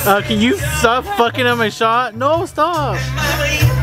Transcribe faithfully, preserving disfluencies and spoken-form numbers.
Uh, can you stop fucking up my shot? No, stop.